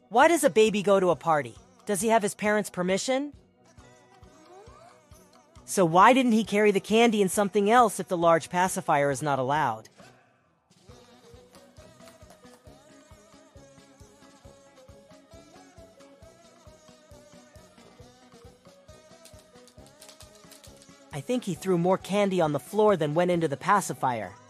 Why does a baby go to a party? Does he have his parents' permission? So why didn't he carry the candy and something else if the large pacifier is not allowed? I think he threw more candy on the floor than went into the pacifier.